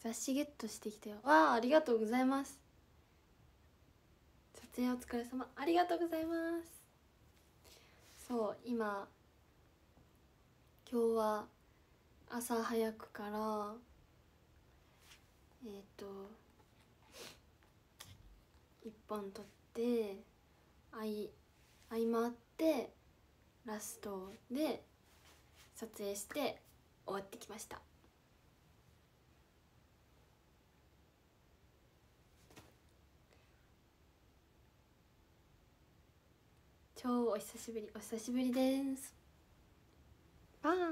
雑誌ゲットしてきたよ。わあ、ありがとうございます。撮影お疲れ様、ありがとうございます。そう今日は朝早くから1本撮って合間あってラストで撮影して終わってきました。超お久しぶり、お久しぶりです。ああ、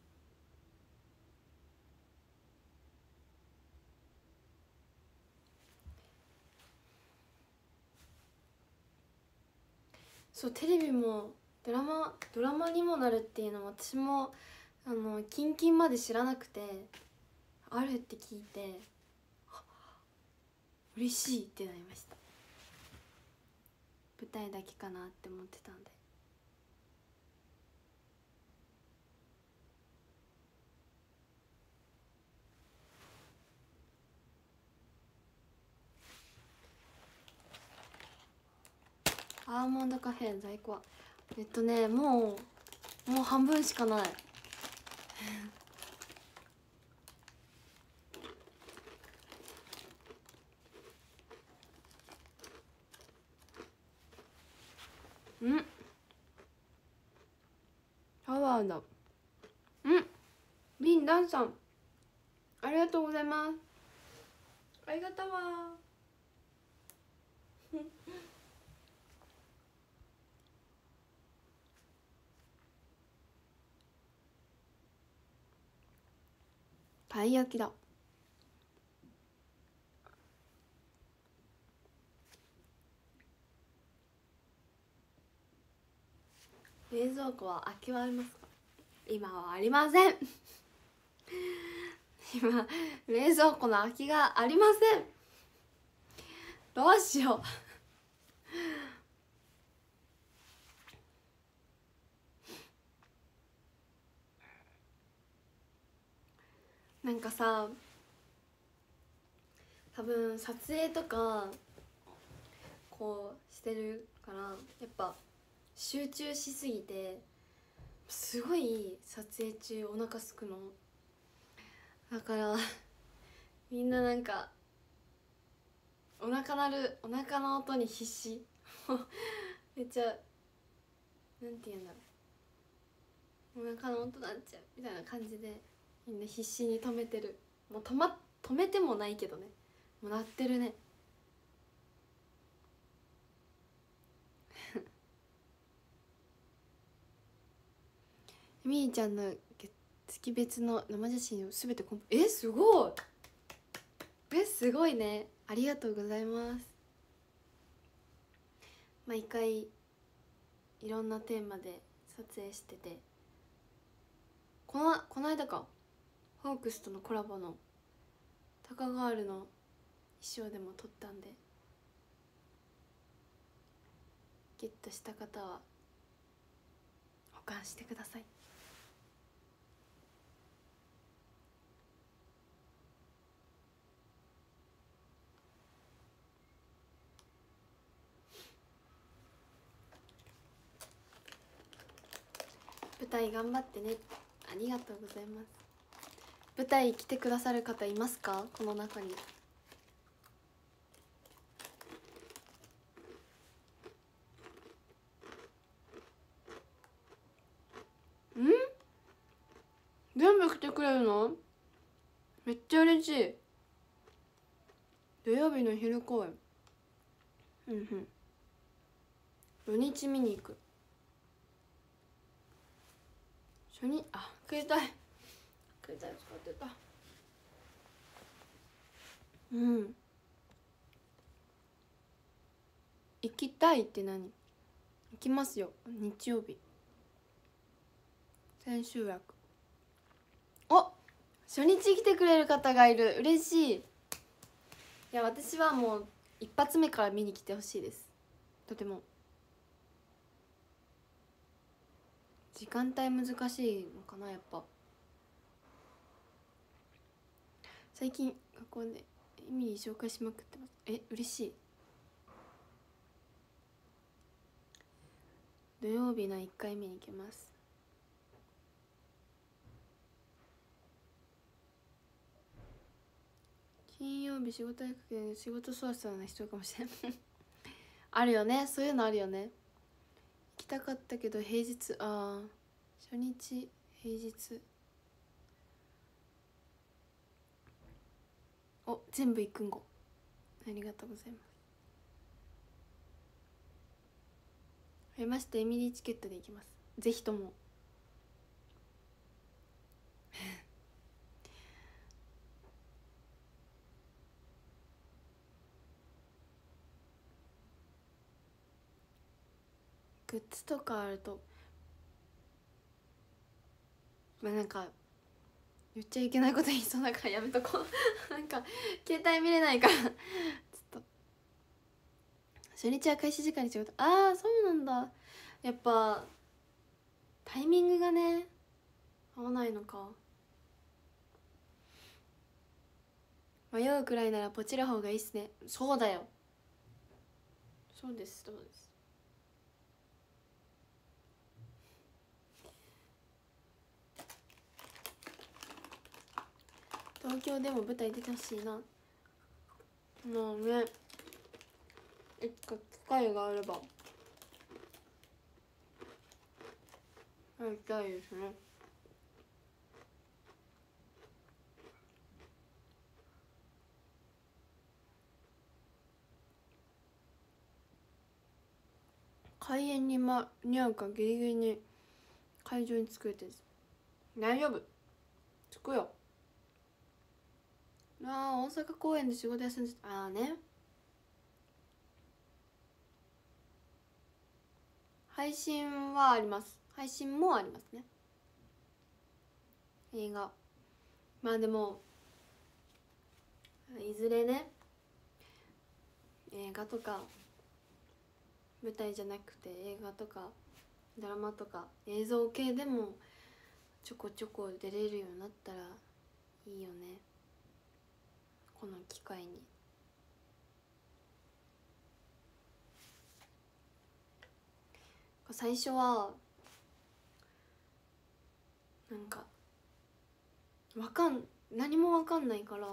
そうテレビもドラマにもなるっていうのは私もキンキンまで知らなくて、あるって聞いて嬉しいってなりました。舞台だけかなって思ってたんで。アーモンドカフェ在庫はもう半分しかないうんパワーだ。うんリンダンさんありがとうございます。ありがとうわたい焼きだ。冷蔵庫は空きはありますか？今はありません今冷蔵庫の空きがありません。どうしよう。なんかさ、多分撮影とかこうしてるからやっぱ集中しすぎてすごい撮影中お腹すくのだからみんななんかお腹の音に必死めっちゃなんて言うんだろう、お腹の音なっちゃうみたいな感じでみんな必死に止めてる。もう止めてもないけどね、もう鳴ってるねみーちゃんの月別の生写真を全てすごいすごいね、ありがとうございます。毎回いろんなテーマで撮影してて、この間かホークスとのコラボのタカガールの衣装でも撮ったんで、ゲットした方は保管してください。舞台頑張ってねって、ありがとうございます。舞台来てくださる方いますか？この中に。全部来てくれるの？めっちゃ嬉しい。土曜日の昼公演。土日見に行く。携帯使ってた。行きたいって何？行きますよ、日曜日。千秋楽。初日来てくれる方がいる、嬉しい。いや私はもう一発目から見に来てほしいです。とても時間帯難しいのかな、やっぱ。 最近学校でエミリー紹介しまくってます。嬉しい。土曜日の1回目に行きます。金曜日仕事行くけど仕事そわそわな人かもしれんあるよね、そういうのあるよね。行きたかったけど平日、初日平日、全部行くんご、ありがとうございます。増えましてエミリーチケットで行きます。ぜひともグッズとかあるとなんか言っちゃいけないこと言いそうだからやめとこうなんか携帯見れないからちょっと。初日は開始時間に仕事、そうなんだ。やっぱタイミングがね合わないのか。迷うくらいならポチる方がいいっすね。そうだよ、そうです、そうです。東京でも舞台出てほしいな。もうね、いつか機会があればやりたいですね。開演に間に合うかギリギリに会場に着く予定です。大丈夫、着くよ。大阪公演で仕事休んでた。ね、配信はあります。配信もありますね、映画。でもいずれね、映画とか舞台じゃなくて映画とかドラマとか映像系でもちょこちょこ出れるようになったらいいよね、この機会に。最初はなんか何も分かんないから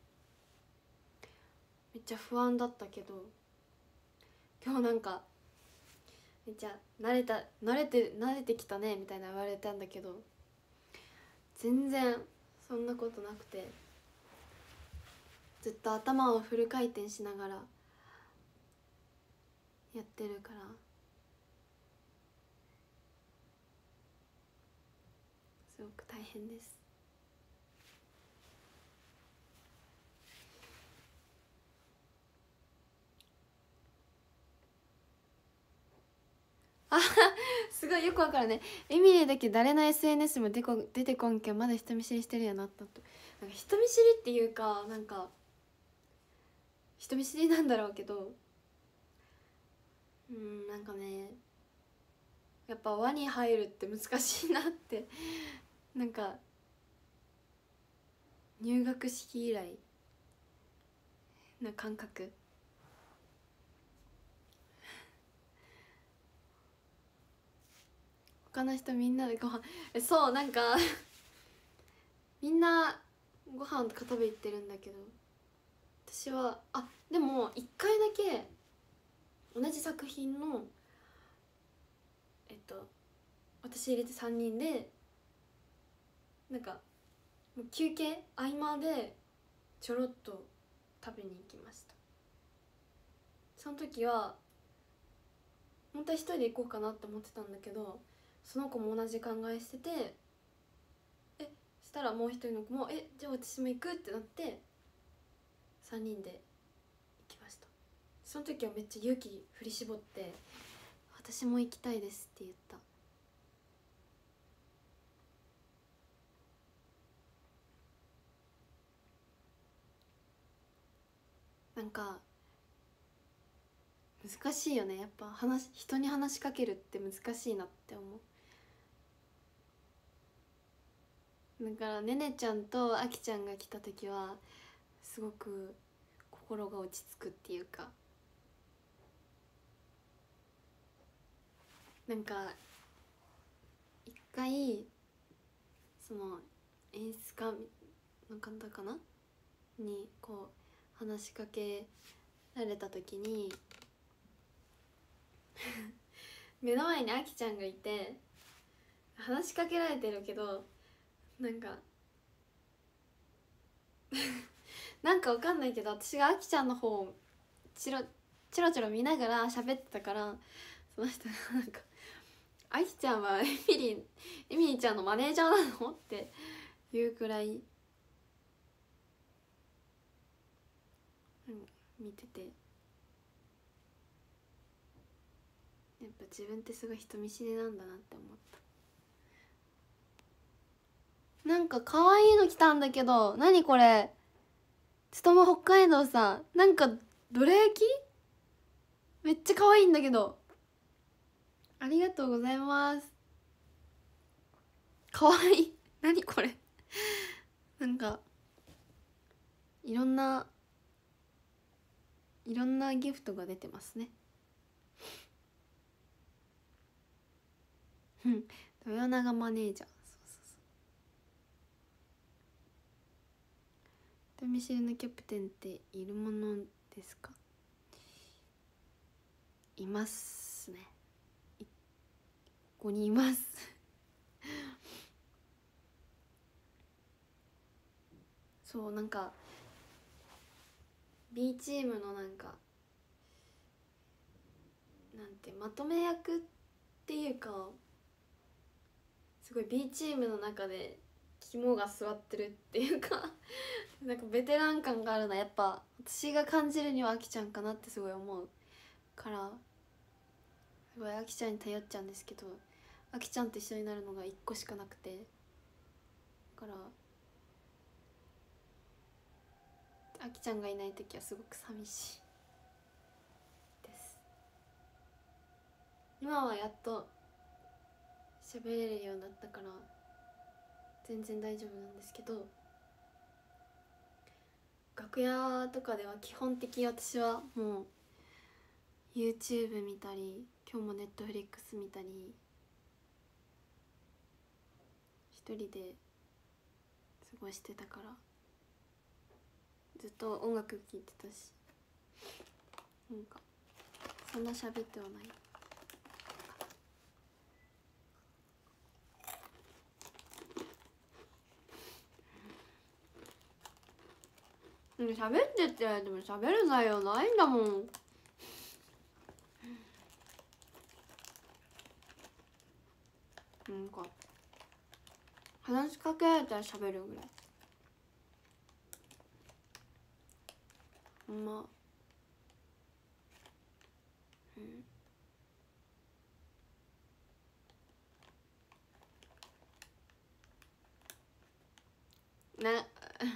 めっちゃ不安だったけど、今日なんかめっちゃ慣れてきたねみたいな言われたんだけど、全然そんなことなくて、ずっと頭をフル回転しながらやってるからすごく大変です。すごいよくわかるね。エミリーだけ誰の SNS も出てこんけんまだ人見知りしてるやなったと。なんか人見知りっていうか、なんか人見知りなんだろうけど、なんかね、やっぱ輪に入るって難しいなってなんか入学式以来な感覚。他の人みんなでご飯、そう、なんかみんなご飯とか食べ行ってるんだけど、私はでも1回だけ同じ作品の私入れて3人でなんかもう休憩合間でちょろっと食べに行きました。その時は本当は一人で行こうかなって思ってたんだけど、その子も同じ考えしてて、したらもう一人の子もじゃあ私も行くってなって3人で行きました。その時はめっちゃ勇気振り絞って私も行きたいですって言った。なんか難しいよね、やっぱ人に話しかけるって難しいなって思う。だからねねちゃんとあきちゃんが来た時はすごく心が落ち着くっていうか、なんか一回その演出家の方かなにこう話しかけられた時に目の前にあきちゃんがいて話しかけられてるけどなんかなんかわかんないけど私があきちゃんの方をチロチロ見ながら喋ってたから、その人がなんか「あきちゃんはエミリーちゃんのマネージャーなの?」っていうくらい、見てて、やっぱ自分ってすごい人見知りなんだなって思った。なんか可愛いの来たんだけど、何これ、つとも北海道さん、なんかどら焼きめっちゃ可愛いんだけど、ありがとうございます。可愛い何これなんかいろんなギフトが出てますね。豊永マネージャー、人見知りのキャプテンっているものですか？いますね、ここにいますそう、なんか B チームのなんかなんてまとめ役っていうか、すごい B チームの中で肝が座ってるっていうかなんかベテラン感があるな、やっぱ私が感じるにはあきちゃんかなってすごい思うから、すごいあきちゃんに頼っちゃうんですけど、あきちゃんと一緒になるのが1個しかなくて、だからあきちゃんがいない時はすごく寂しいです。今はやっと喋れるようになったから全然大丈夫なんですけど、楽屋とかでは基本的に私はもう YouTube 見たり、今日も Netflix 見たり、一人で過ごしてたから、ずっと音楽聴いてたし、なんかそんな喋ってはない。喋ってって言われても喋る内容ないんだもん。なんか話しかけられたら喋るぐらい。まあね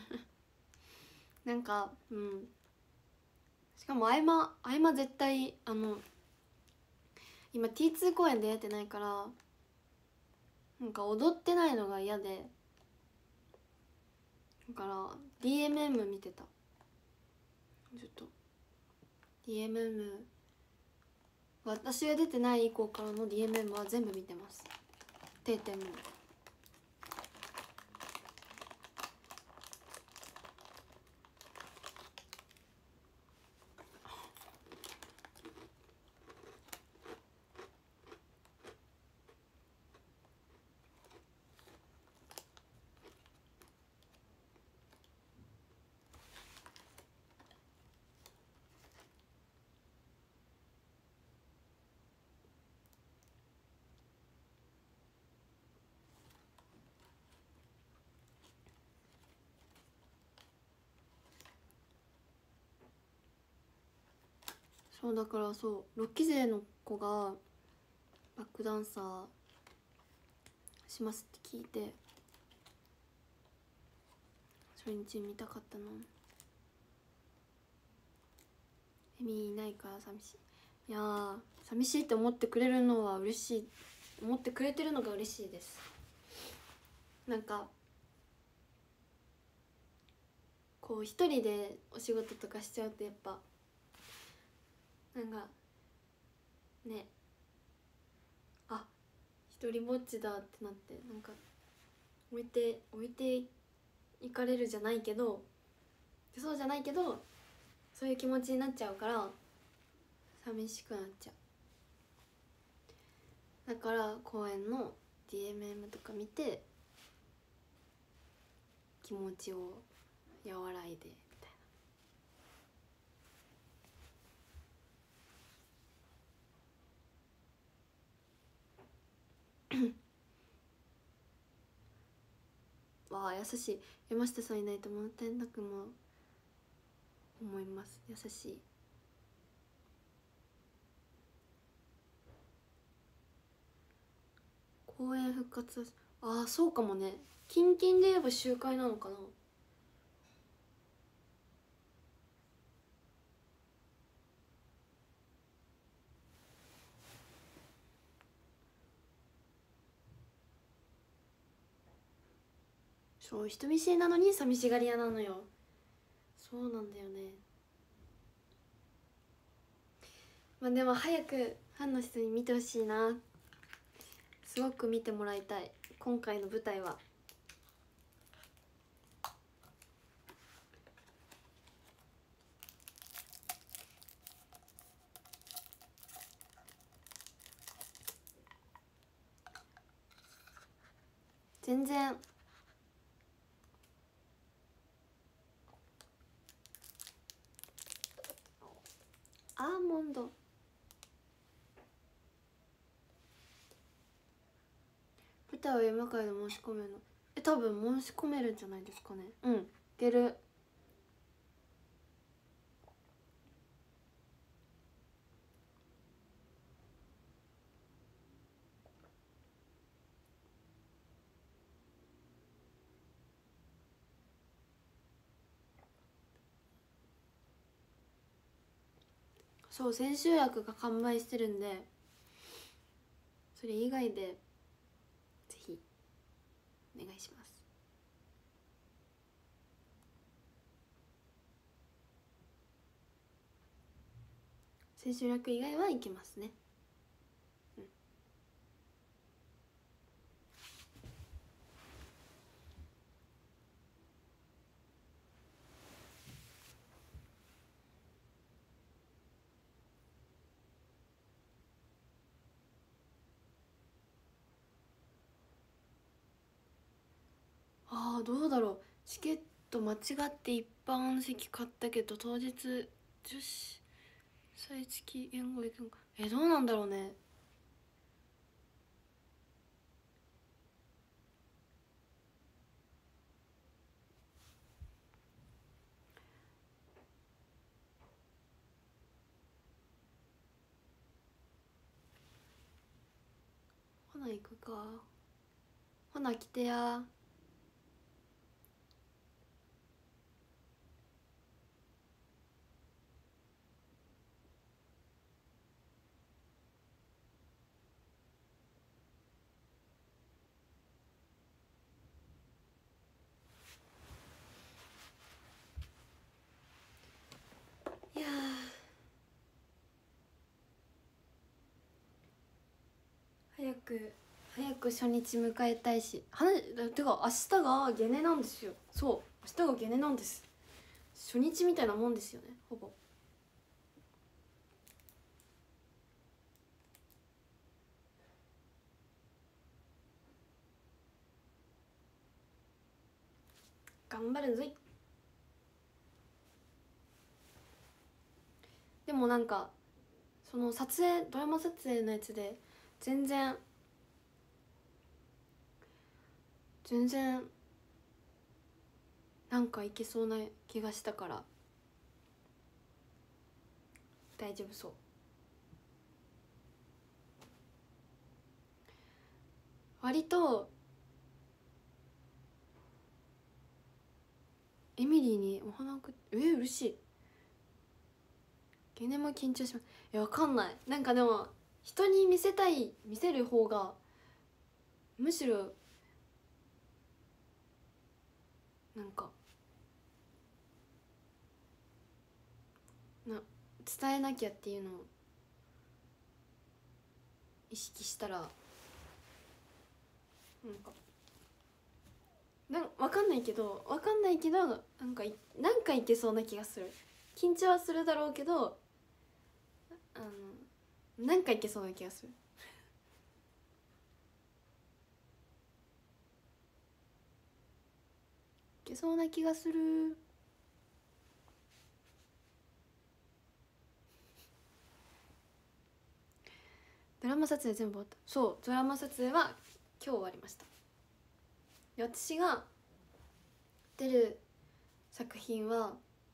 なんかしかも合間絶対今 T2 公演でやってないから、なんか踊ってないのが嫌で、だから DMM 見てたずっと。 DMM 私が出てない以降からの DMM は全部見てます、定点も。そうだから、そう6期生の子がバックダンサーしますって聞いて、初日見たかったな。エミいないから寂しい。いやー、寂しいって思ってくれるのは嬉しい、思ってくれてるのが嬉しいです。なんかこう一人でお仕事とかしちゃうとやっぱなんかね、あ、一人ぼっちだってなって、なんか置いていかれるじゃないけど、そうじゃないけどそういう気持ちになっちゃうから寂しくなっちゃう。だから公園の DMM とか見て気持ちを和らいでみたいなわあ優しい。山下さんいないと物足りなくも思います。優しい。公園復活、ああそうかもね。キンキンで言えば集会なのかな。そう、人見知りなのに寂しがり屋なのよ。そうなんだよね。まあでも早くファンの人に見てほしいな。すごく見てもらいたい今回の舞台は。全然アーモンド舞台は今からで申し込めるの？多分申し込めるんじゃないですかね。うん、いける。そう、千秋楽が完売してるんで、それ以外でぜひお願いします。千秋楽以外はいけますね。うん。ああどうだろう。チケット間違って一般席買ったけど当日女子最付き言語行くんか。どうなんだろうね。ほな行くか。ほな来てや。いや早く初日迎えたいし、てか明日がゲネなんですよ。そう明日がゲネなんです。初日みたいなもんですよね、ほぼ。頑張るぞい。でもなんかそのドラマ撮影のやつで全然なんかいけそうな気がしたから大丈夫そう。割とエミリーにお花送って、嬉しい。ゲネも緊張します。わかんない。なんかでも人に見せる方がむしろなんか伝えなきゃっていうのを意識したら分かんないけどなんかいけそうな気がする。緊張はするだろうけどなんかいけそうな気がする。いけそうな気がする。ドラマ撮影全部終わった。そう、ドラマ撮影は今日終わりました。で私が出る作品は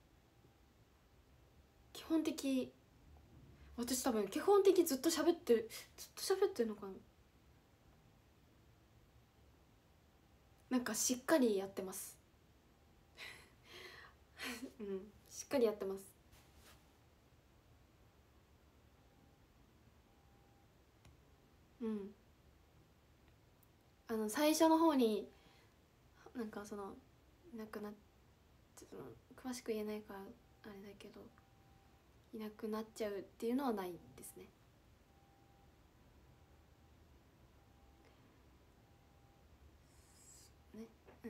基本的、私多分基本的ずっと喋ってるのかな。なんかしっかりやってますうんしっかりやってます。うん最初の方になんかそのいなくなっ詳しく言えないからあれだけどいなくなっちゃうっていうのはないですね。ね、うん。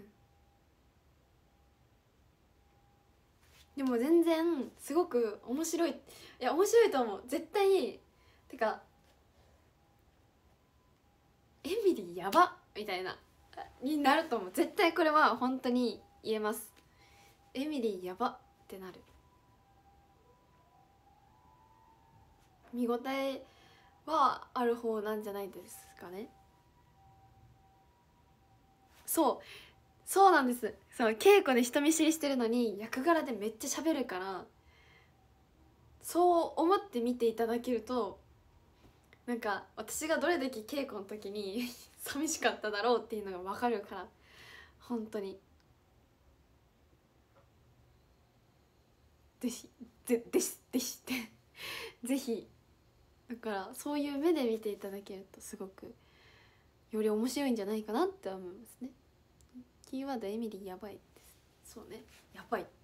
でも全然すごく面白い。いや面白いと思う絶対。てかエミリーやばみたいなになると思う。絶対これは本当に言えます。エミリーやばってなる。見応えはある方なんじゃないですかね。そうなんです。そう稽古で人見知りしてるのに役柄でめっちゃ喋るから、そう思って見ていただけるとなんか私がどれだけ稽古の時に寂しかっただろうっていうのが分かるから、本当にぜひってぜひ。だからそういう目で見ていただけるとすごくより面白いんじゃないかなって思いますね。キーワードエミリーやばいです。そうね、やばい。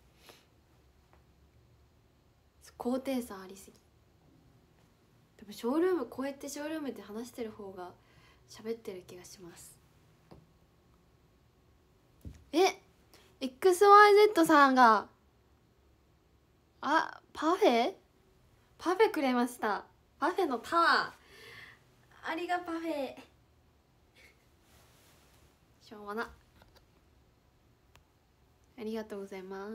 高低差ありすぎ。多分ショールーム、こうやってショールームで話してる方が喋ってる気がします。XYZ さんがパフェくれました。パフェのタワー、ありがパフェ。しょうもな、ありがとうございます。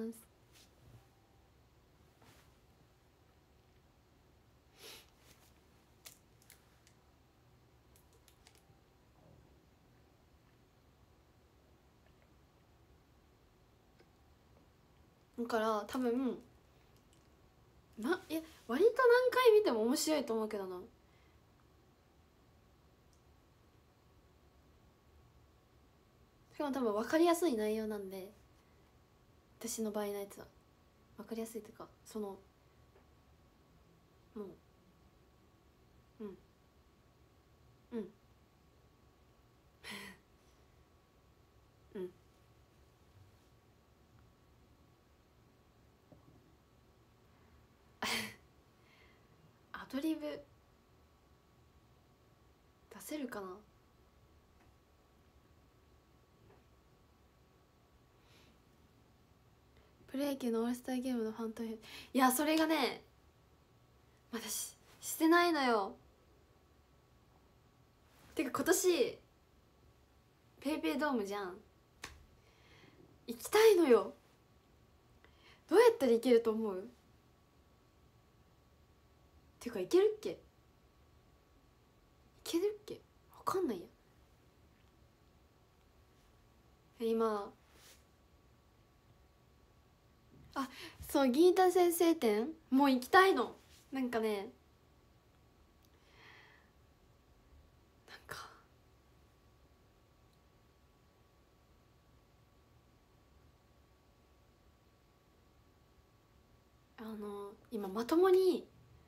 だから多分割と何回見ても面白いと思うけどな。しかも多分分かりやすい内容なんで、私の場合のやつは分かりやすいというか、そのもううんうんアドリブ出せるかな。プロ野球のオールスターゲームのファン投票、いやそれがねまだしてないのよ。てか今年ペイペイドームじゃん。行きたいのよ。どうやったら行けると思う？てか行けるっけ？行けるっけ？分かんないや。今そう、ギータ先生展もう行きたいの。なんかね、なんか今まともに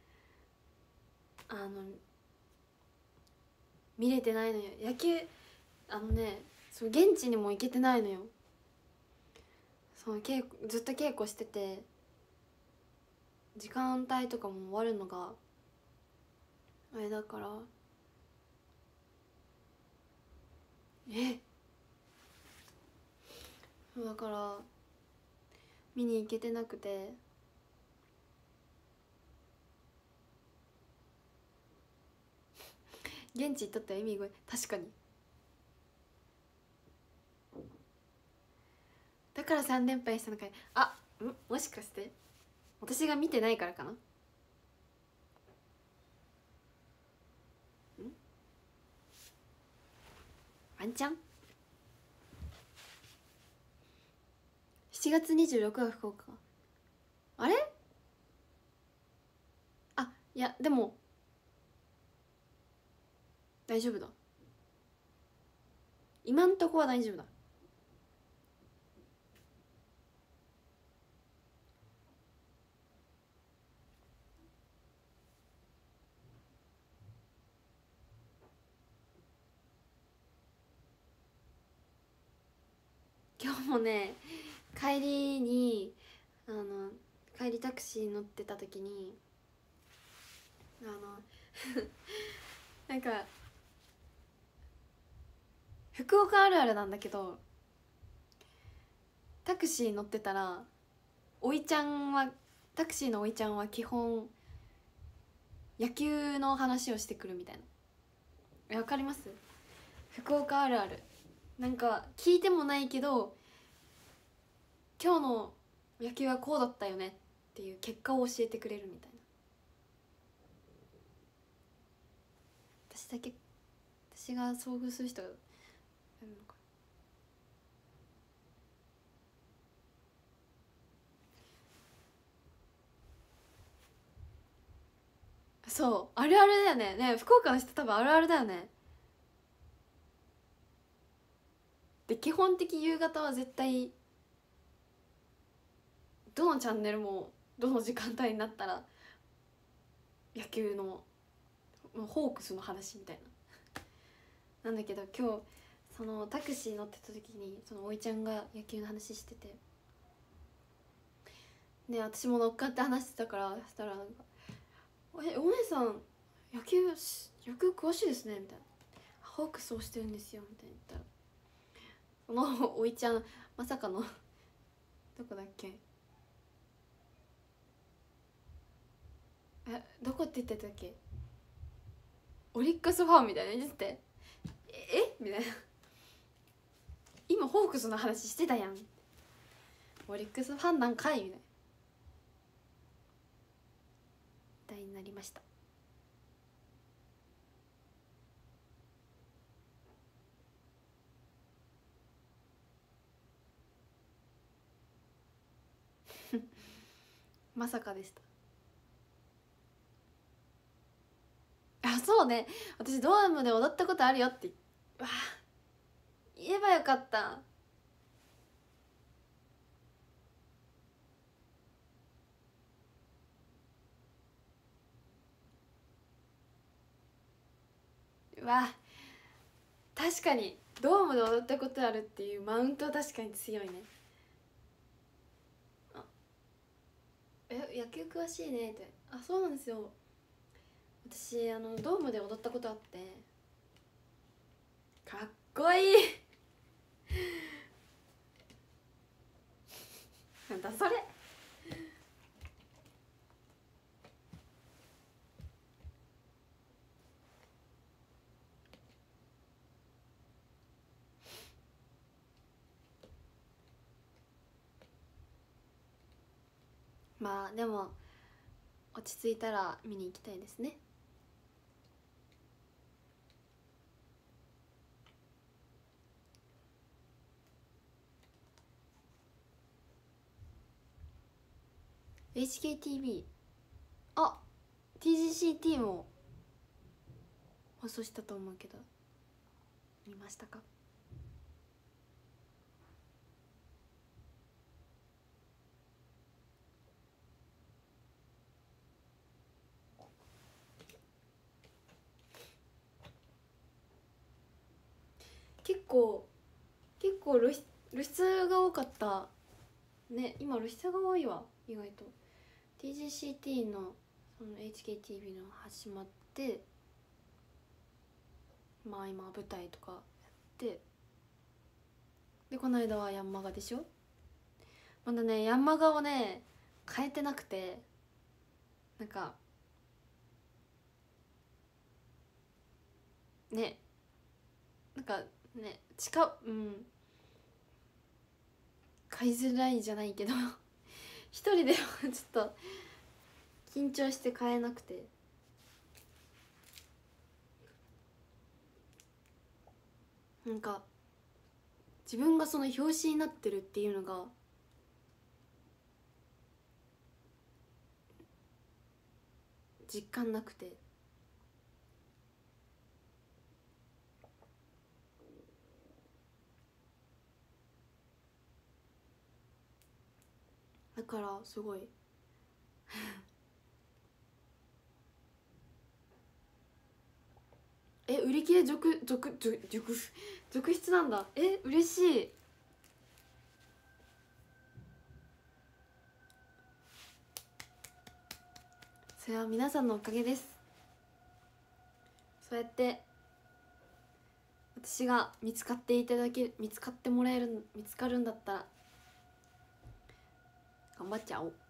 見れてないのよ野球。そう現地にも行けてないのよ。ずっと稽古してて、 時間帯とかも終わるのがあれだから、だから見に行けてなくて、現地行っとった意味が確かに。だから3連敗したのかい。もしかして私が見てないからかな。ワンチャン。7月26日が福岡。あれ、いやでも大丈夫だ、今んとこは大丈夫だ。今日もね、帰りに帰りタクシー乗ってた時になんか福岡あるあるなんだけど、タクシー乗ってたらタクシーのおいちゃんは基本野球の話をしてくるみたいな。わかります？福岡あるある。なんか聞いてもないけど、今日の野球はこうだったよねっていう結果を教えてくれるみたいな。私が遭遇する人がいるのか。そう、あるあるだよね。ね、福岡の人多分あるあるだよね。で、基本的夕方は絶対どのチャンネルもどの時間帯になったら野球のホークスの話みたいな。なんだけど今日そのタクシー乗ってた時にそのおいちゃんが野球の話してて、で私も乗っかって話してたから、そしたらなんか「お姉さん野球詳しいですね」みたいな「ホークスをしてるんですよ」みたいな言ったら、そのおいちゃんまさかのどこだっけ、どこって言ってたっけ、オリックスファンみたいな言ってて「みたいな「今ホークスの話してたやん、オリックスファンなんかい」みたいなみたいになりました。まさかでした。そうね、私ドームで踊ったことあるよって言えばよかった。確かにドームで踊ったことあるっていうマウントは確かに強いね。野球詳しいねって。そうなんですよ、私ドームで踊ったことあって、かっこいいなんだそれ。まあでも落ち着いたら見に行きたいですね。HKTV、 TGCT も放送したと思うけど見ましたか？結構露出が多かったね。今露出が多いわ意外と TGCT のその HKTV の始まって、まあ今舞台とかやって、でこの間はヤンマガでしょ。まだねヤンマガをね変えてなくて、なんかね、なんかね買いづらいじゃないけど一人ではちょっと緊張して買えなくて、なんか自分がその表紙になってるっていうのが実感なくて、だからすごい売り切れ続出なんだ。嬉しい。それは皆さんのおかげです。そうやって私が見つかってもらえる、見つかるんだったら頑張っちゃおう。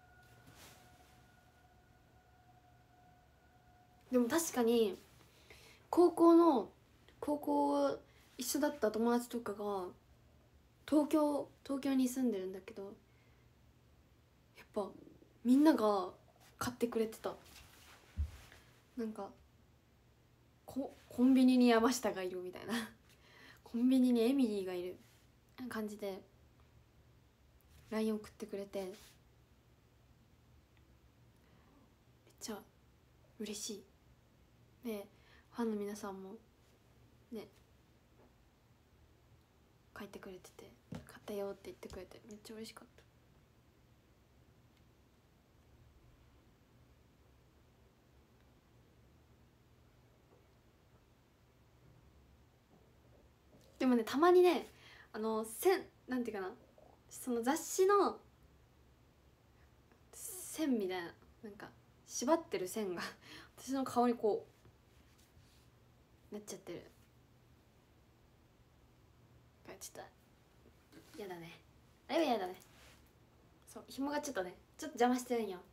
でも確かに高校一緒だった友達とかが東京に住んでるんだけど、やっぱみんなが買ってくれてた。なんかコンビニに山下がいるみたいなコンビニにエミリーがいる感じで LINE 送ってくれて、めっちゃ嬉しい。でファンの皆さんもね書いてくれてて、買ったよって言ってくれてめっちゃ嬉しかった。でもねたまにねなんていうかな、その雑誌の線みたいな、なんか縛ってる線が私の顔にこうなっちゃってる。ちょっとやだね、あれはやだね。そう紐がちょっと邪魔してるんよ。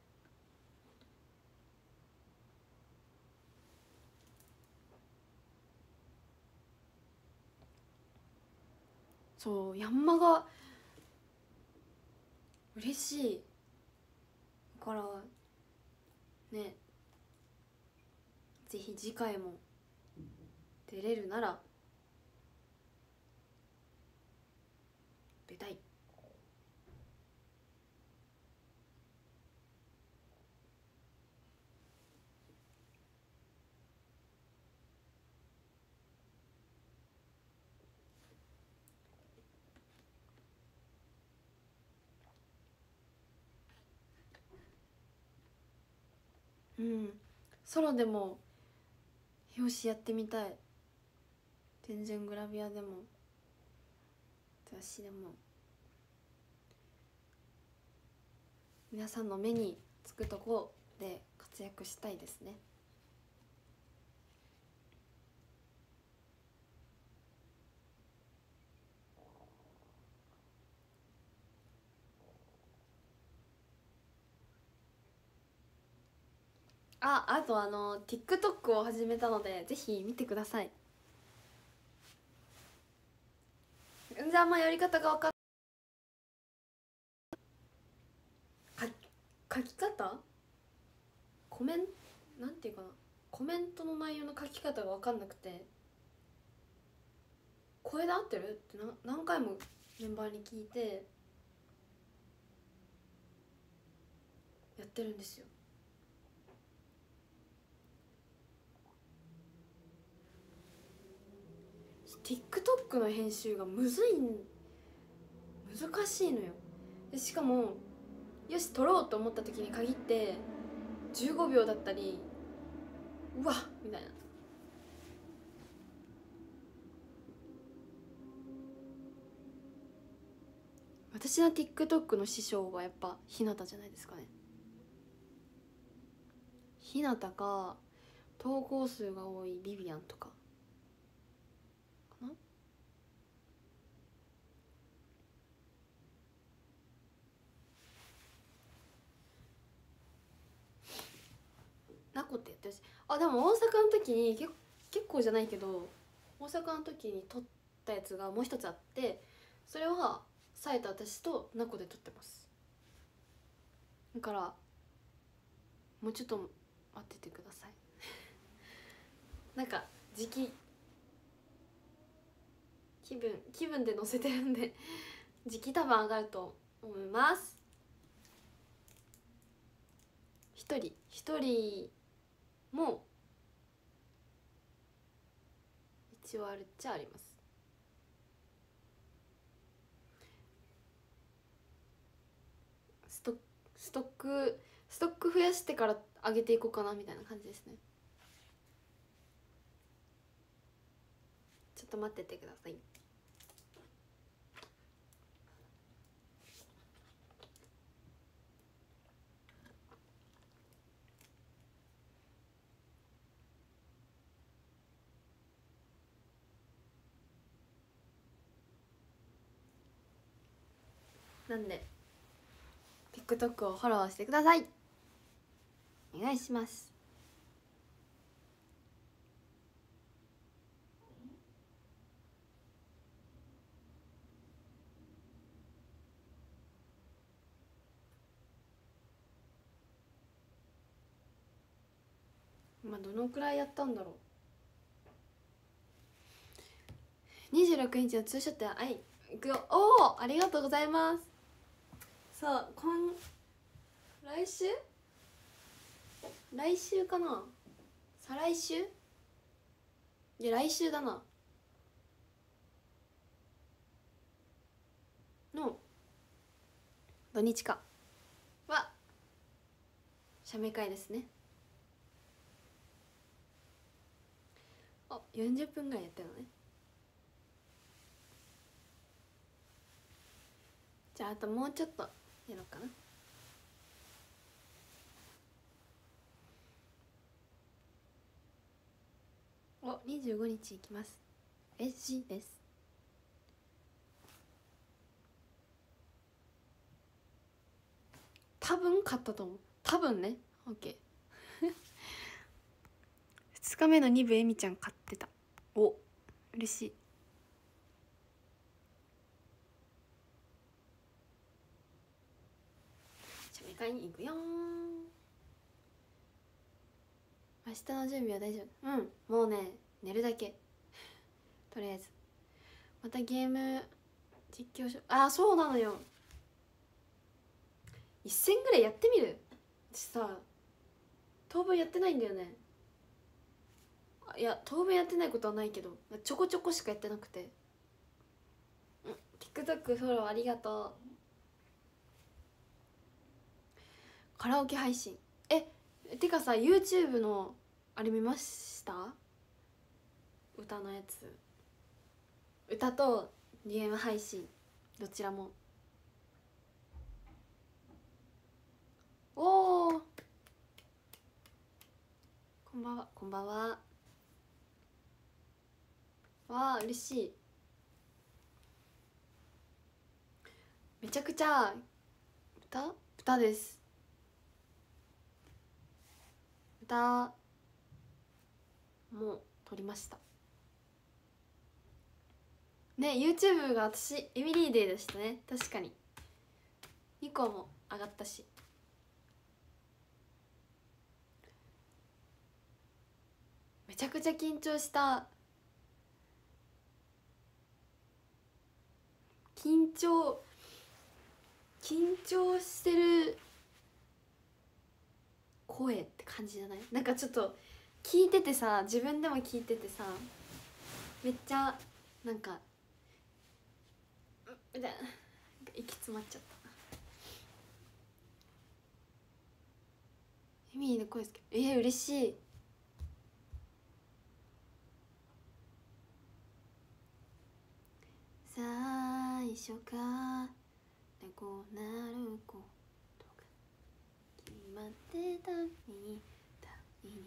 そうヤンマが嬉しいからね、ぜひ次回も出れるなら出たい。ソロでも表紙やってみたい。全然グラビアでも雑誌でも皆さんの目につくとこで活躍したいですね。あとTikTok を始めたのでぜひ見てください。全然あんまやり方が分かん書き方なんていうかな、コメントの内容の書き方が分かんなくて、声で合ってるって何回もメンバーに聞いてやってるんですよ。TikTok の編集が難しいのよ。でしかもよし撮ろうと思った時に限って15秒だったり、うわっみたいな。私の TikTok の師匠はやっぱ日向じゃないですかね。 ひなたか投稿数が多いビビアンとかかな。ナコってやってるし、あでも大阪の時に結構じゃないけど大阪の時に撮ったやつがもう一つあって、それはさえと私とナコで撮ってます。だからもうちょっと待っててくださいなんか時期気分で載せてるんで時期多分上がると思います。一人も一応あるっちゃあります。ストック増やしてから上げていこうかなみたいな感じですね。ちょっと待っててください。なんで TikTok をフォローしてください。お願いします。今どのくらいやったんだろう。26日のツーショットや、はい、いくよ。おお、ありがとうございます。さあ来週かな、再来週、いや来週だなの土日かは写メ会ですね。あ、40分ぐらいやってるのね。じゃああともうちょっとやろうかな。お、25日行きます。SG です。多分買ったと思う。多分ね。 OK 2日目の2部えみちゃん買ってた。お、嬉しい。写メ会に行くよー。明日の準備は大丈夫。うん、もうね、寝るだけとりあえず。またゲーム実況そうなのよ。一戦ぐらいやってみる。私さ、当分やってないんだよね。いや、当分やってないことはないけどちょこちょこしかやってなくて。TikTok フォローありがとう。カラオケ配信、てかさ YouTube のあれ見ました？歌のやつ、歌とゲーム配信どちらも。おお、こんばんは。こんばんは。わあ、嬉しい。めちゃくちゃ歌です。歌も撮りましたね。 YouTube が私エミリーデーでしたね。確かに2個も上がったし。めちゃくちゃ緊張した。緊張してる声って感じじゃない？なんかちょっと聞いててさ、自分でも聞いててさ、めっちゃなんかみたいな、息詰まっちゃった。エミリーの声ですけど、嬉しい。最初からこうなることが決まってたみたいいね、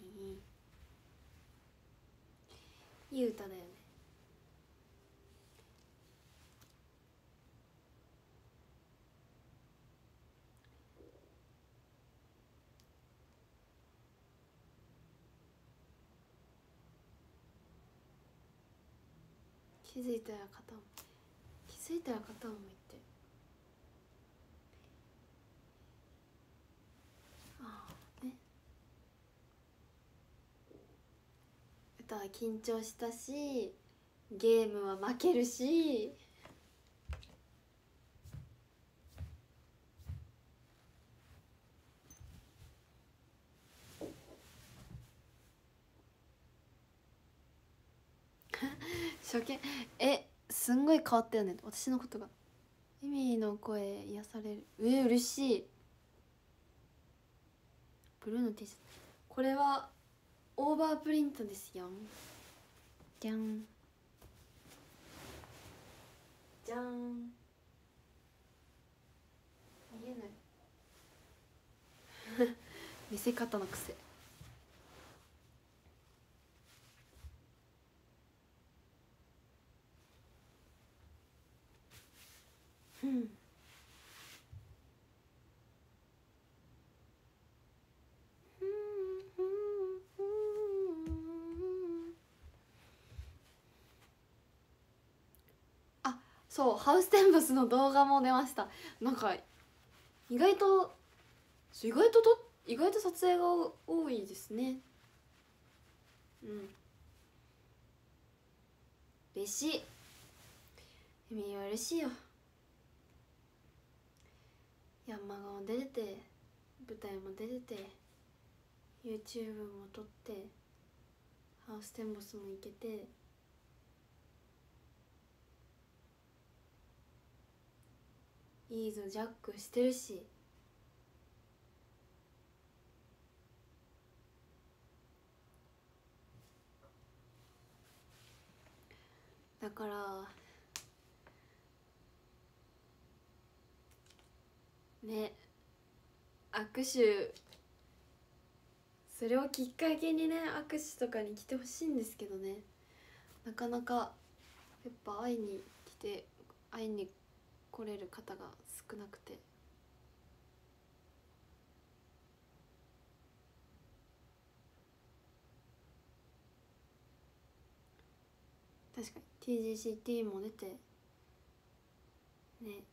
いい歌だよね。気づいたら片思い、気づいたら片思いって、ああね、歌は緊張したし、ゲームは負けるし、初見すんごい変わったよね、私のことが。エミの声癒される。嬉しい。ブルーの T シャツ、これはオーバープリントですよ。じゃんじゃん。見えない見せ方の癖。うんあ、そう、ハウステンボスの動画も出ました。なんか意外と意外と撮影が多いですね。うん、嬉しい。エミは嬉しいよ。ヤンマガも出れて、舞台も出れて、 YouTube も撮って、ハウステンボスも行けて、いいぞジャックしてるし、だからね、握手、それをきっかけにね、握手とかに来てほしいんですけどね、なかなかやっぱ会いに来れる方が少なくて。確かに TGCT も出てね、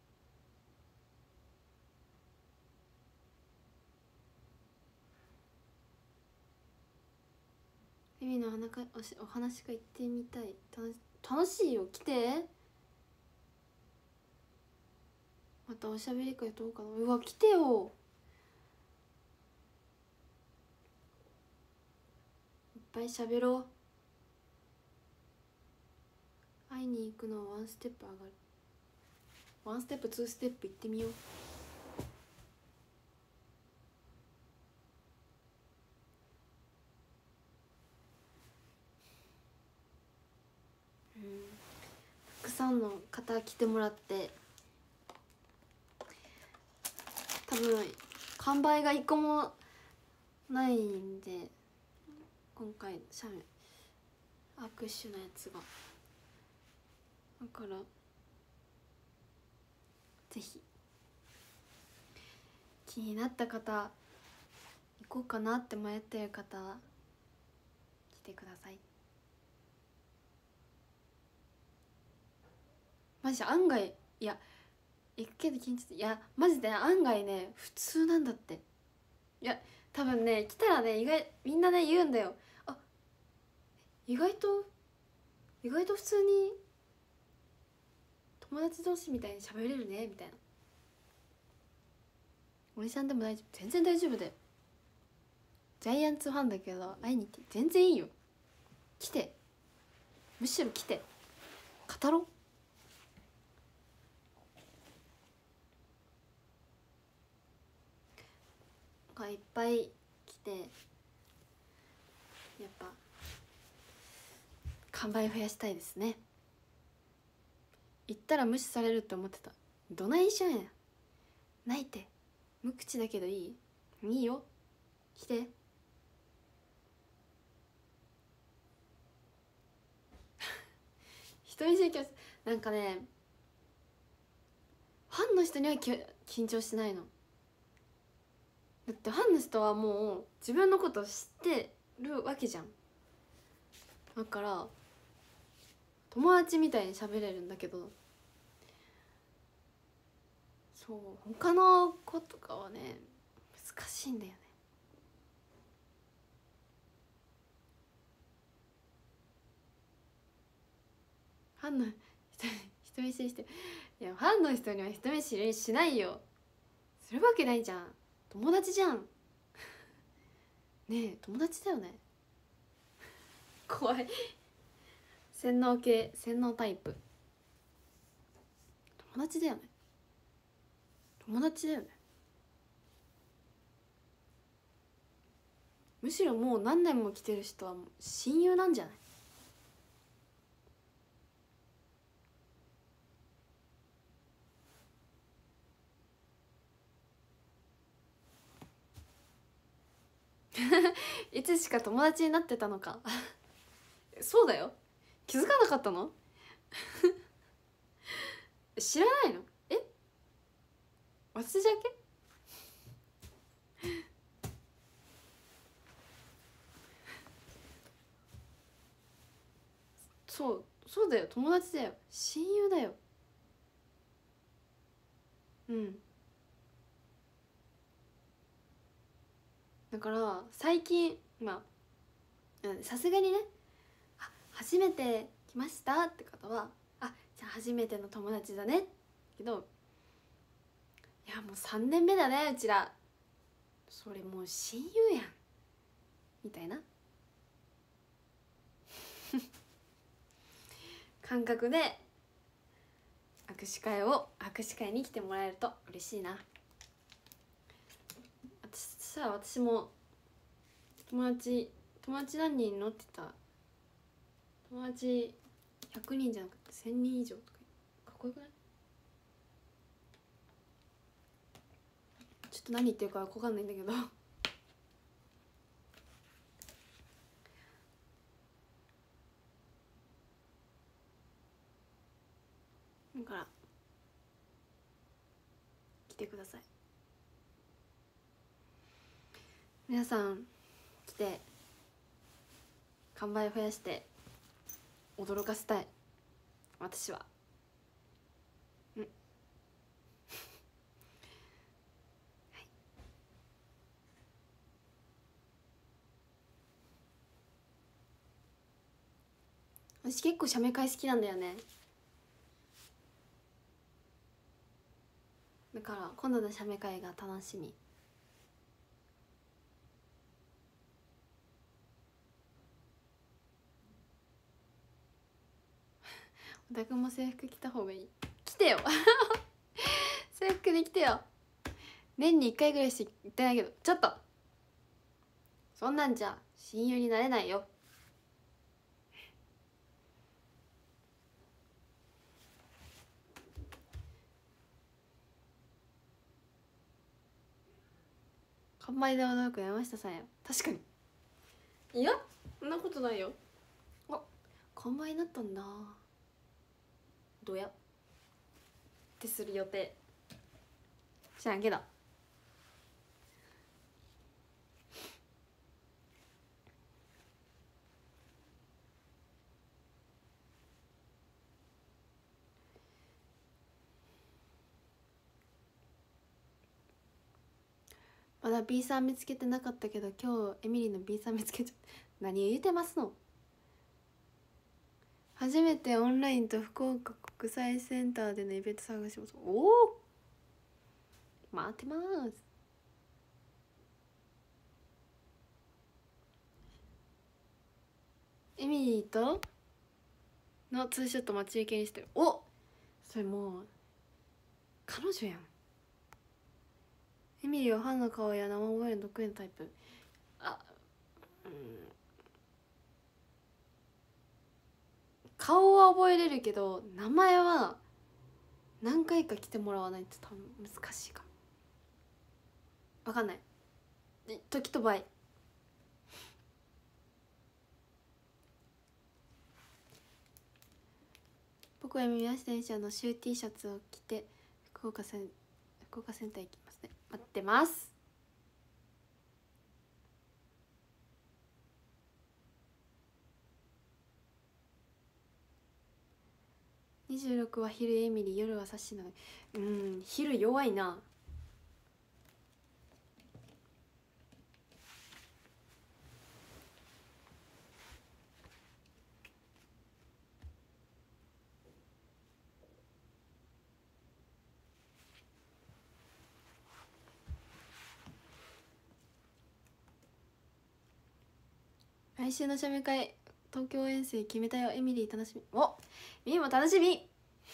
エミのお話が行ってみたい。楽しいよ、来て。またおしゃべり会どうかな。うわ、来てよ、いっぱいしゃべろう。会いに行くのはワンステップ上がる。ワンステップツーステップ行ってみよう。たくさんの方来てもらって、多分完売が一個もないんで、今回握手のやつが、だからぜひ気になった方、行こうかなって迷ってる方、来てください。マジ案外、いや行くけど緊張して、いやマジで案外ね普通なんだって。いや多分ね、来たらね、みんなね言うんだよ。あ、意外と普通に友達同士みたいに喋れるねみたいな。おじさんでも大丈夫、全然大丈夫だよ。ジャイアンツファンだけど会いに行って全然いいよ。来て、むしろ来て語ろう。いっぱい来て、やっぱ完売増やしたいですね。行ったら無視されるって思ってた。どない一緒やん。ないって、無口だけどいいよ、来て。 人見知りなんかね、ファンの人には緊張しないの。だってファンの人はもう自分のことを知ってるわけじゃん。だから友達みたいに喋れるんだけど、そう他の子とかはね難しいんだよね。ファンの人見知りして、いやファンの人には人見知りしないよ。するわけないじゃん、友達じゃんねえ友達だよね。怖い。洗脳系、洗脳タイプ。友達だよね、友達だよね。むしろもう何年も来てる人はもう親友なんじゃない？いつしか友達になってたのか。そうだよ、気づかなかったの？知らないの？私だけ？そうだよ、友達だよ、親友だよ。うんだから最近さすがにね、初めて来ましたって方はじゃあ初めての友達だねけど、いやもう3年目だねうちら、それもう親友やんみたいな感覚で握手会に来てもらえると嬉しいな。私も友達何人乗ってた？友達100人じゃなくて1000人以上とかかっこよくない？ちょっと何言ってるか分かんないんだけどだから来てください皆さん。来て完売増やして驚かせたい私は。はい、私結構写メ会好きなんだよね。だから今度の写メ会が楽しみ。小田君も制服着た方がいい。着てよ制服で着てよ。年に1回ぐらいしか行ってないけど、ちょっとそんなんじゃ親友になれないよ。完売で驚く山下さんや。確かに。いやそんなことないよ。完売になったんだ。どうやってする予定知らんけど。まだ B さん見つけてなかったけど、今日エミリーの B さん見つけちゃった。何を言うてますの。初めてオンラインと福岡国際センターでのイベント探します。おお待ってます。エミリーとのツーショット待ち受けにしてる。おそれもう彼女やん。エミリーはファンの顔や名前覚えるの得意なタイプ。顔は覚えれるけど名前は何回か来てもらわないと多分難しいかも。分かんない。時と場合。 コエミ宮下選手シュー T シャツを着て福岡センター行きますね。待ってます。26は昼エミリー、夜はサッシなの。昼弱いな。来週の写メ会東京遠征決めたよ。エミリー楽しみ。お、ミーも楽しみ。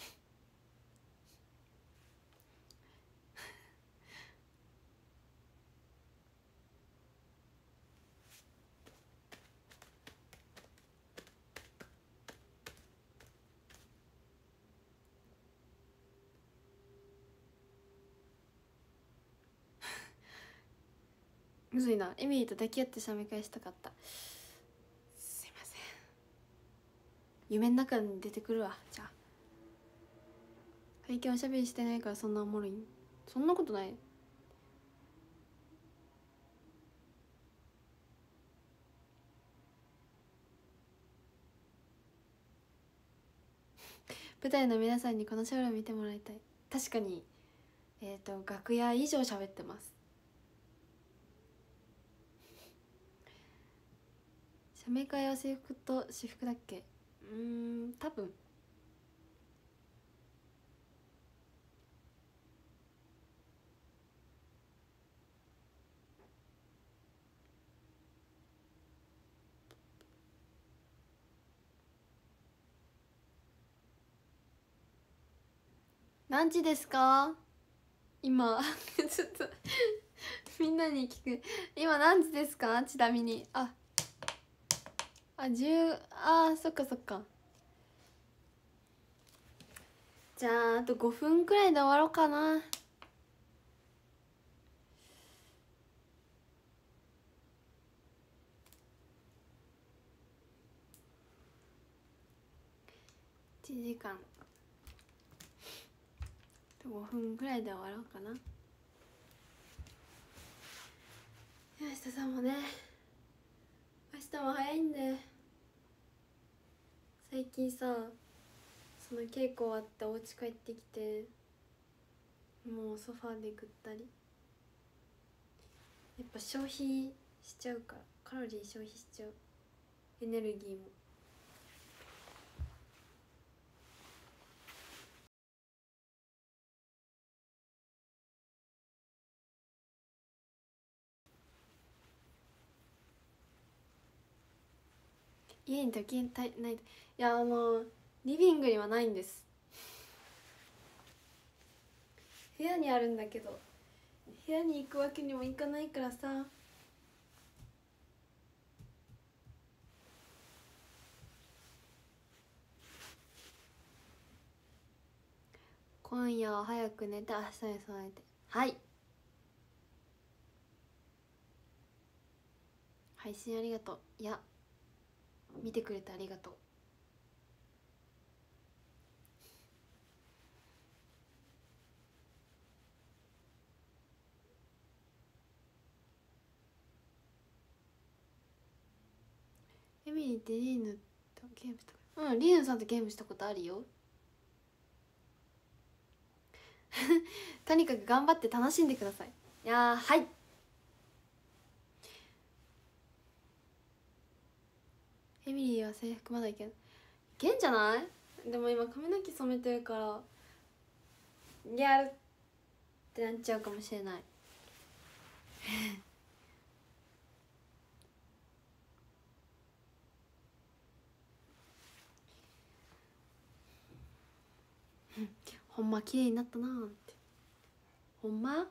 むずいな。エミリーと抱き合って写メ会したかった。すいません。夢の中に出てくるわ。じゃあ最近おしゃべりしてないからそんなおもろいん。そんなことない。舞台の皆さんにこのショールーム見てもらいたい。確かに楽屋以上喋ってます。写メ会は制服と私服だっけ。多分。何時ですか今ちょっとみんなに聞く。今何時ですか、ちなみに。10。そっかそっか。じゃああと5分くらいで終わろうかな。1時間5分くらいで終わろうかな。明日さんもね、明日も早いんで。最近さ、その稽古終わってお家帰ってきて、もうソファーでぐったり。やっぱ消費しちゃうから、カロリー消費しちゃう。エネルギーも。家に時計ない。いやリビングにはないんです。部屋にあるんだけど、部屋に行くわけにもいかないからさ。今夜は早く寝て明日に備えて。はい、配信ありがとう。いや、見てくれてありがとう。エミリーってリーヌとゲームしたこと。リーヌさんとゲームしたことあるよ。とにかく頑張って楽しんでください。いやはい。エミリーは制服まだいけんじゃない。でも今髪の毛染めてるからやるってなっちゃうかもしれない。ほんま綺麗になったなーって。ほんま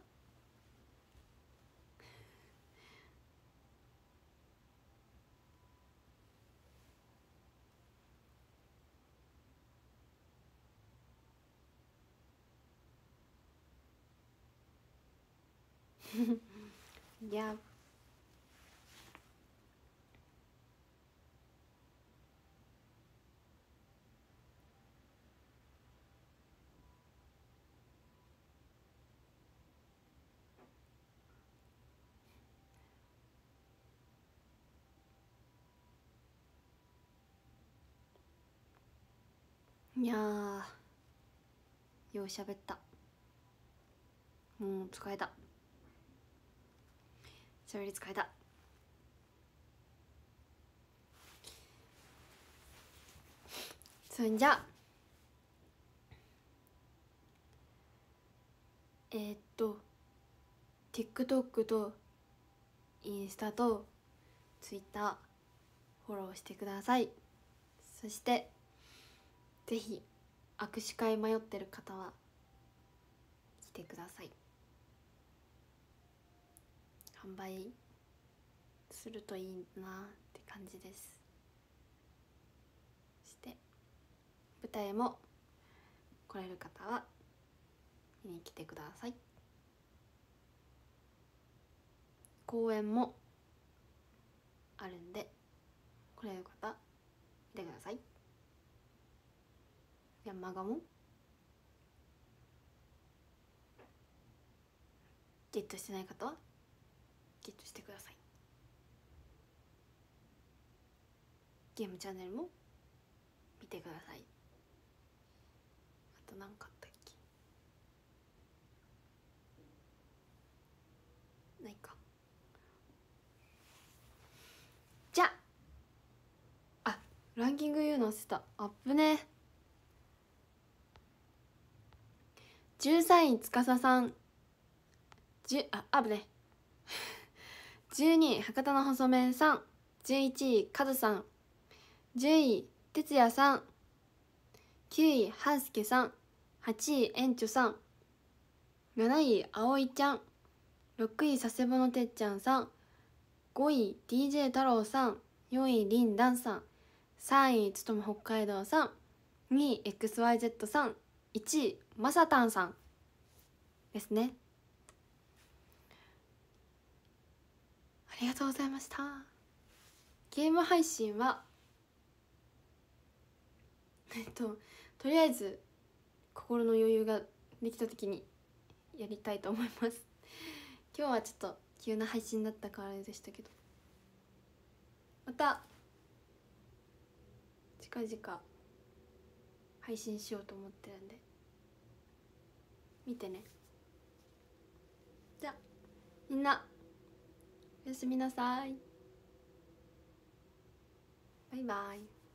いや、 いやようしゃべった。もう疲れた。しゃべり疲れた。そんじゃTikTok とインスタと Twitter フォローしてください。そしてぜひ握手会迷ってる方は来てください。販売するといいなって感じです。そして舞台も来れる方は見に来てください。公演もあるんで来れる方見てください。ヤンマガもゲットしてない方はゲットしてください。ゲームチャンネルも見てください。あと何かあったっけ。ないか。じゃあランキング言うの忘れた。アップね。13位司さん、あぶね12位博多の細麺さん、11位カズさん、10位哲也さん、9位ハウスケさん、8位園長さん、7位葵ちゃん、6位佐世保のてっちゃんさん、5位 DJ 太郎さん、4位リンダンさん、3位つとむ北海道さん、2位 XYZ さん、1位まさたんさんですね。ありがとうございました。ゲーム配信はとりあえず心の余裕ができた時にやりたいと思います。今日はちょっと急な配信だったからあれでしたけど、また近々配信しようと思ってるんで見てね。じゃあみんなおやすみなさい。バイバイ。